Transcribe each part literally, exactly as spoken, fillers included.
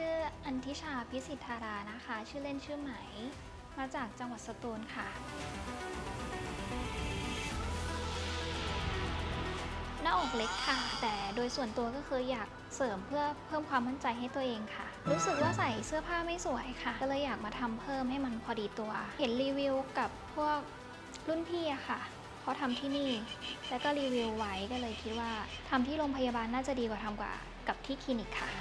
ชื่ออัญทิชาพิสิทธารานะคะชื่อเล่นชื่อไหมมาจากจังหวัดสตูลค่ะหน้าอกเล็กค่ะแต่โดยส่วนตัวก็คืออยากเสริมเพื่อเพิ่มความมั่นใจให้ตัวเองค่ะรู้สึกว่าใส่เสื้อผ้าไม่สวยค่ะก็เลยอยากมาทำเพิ่มให้มันพอดีตัวเห็นรีวิวกับพวกรุ่นพี่อะค่ะเขาทำที่นี่แล้วก็รีวิวไว้ก็เลยคิดว่าทำที่โรงพยาบาลน่าจะดีกว่าทำกว่ากับที่คลินิกค่ะ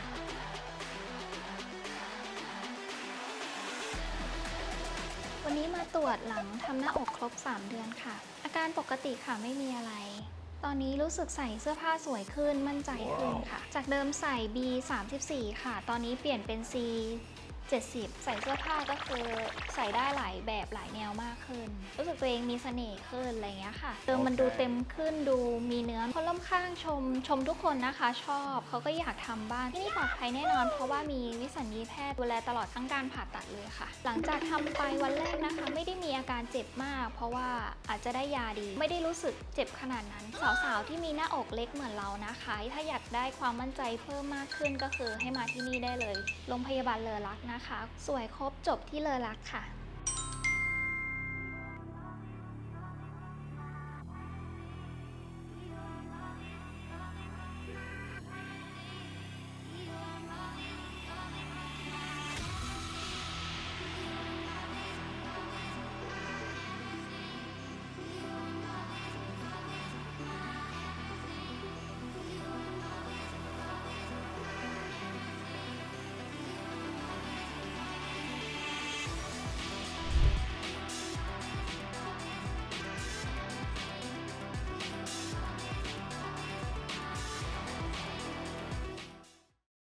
วันนี้มาตรวจหลังทำหน้าอกครบสามเดือนค่ะอาการปกติค่ะไม่มีอะไรตอนนี้รู้สึกใส่เสื้อผ้าสวยขึ้นมั่นใจขึ้นค่ะจากเดิมใส่ บี สามสิบสี่ ค่ะตอนนี้เปลี่ยนเป็น ซี เจ็ดสิบ ใส่เสื้อผ้าก็คือใส่ได้หลายแบบหลายแนวมากขึ้นรู้สึกตัวเองมีเสน่ห์ขึ้นอะไรเงี้ยค่ะเดิมมันดูเต็มขึ้นดูมีเนื้อคนรอบข้างชมชมทุกคนนะคะชอบเขาก็อยากทำบ้างที่นี่ปลอดภัยแน่นอนเพราะว่ามีวิสัญญีแพทย์ดูแลตลอดทั้งการผ่าตัดเลยค่ะหลังจากทำไปวันแรกนะคะไม่ได้มีอาการเจ็บมากเพราะว่าอาจจะได้ยาดีไม่ได้รู้สึกเจ็บขนาดนั้นสาวๆที่มีหน้าอกเล็กเหมือนเรานะคะถ้าอยากได้ความมั่นใจเพิ่มมากขึ้นก็คือให้มาที่นี่ได้เลยโรงพยาบาลเลอรักนะคะสวยครบจบที่เลอรักค่ะ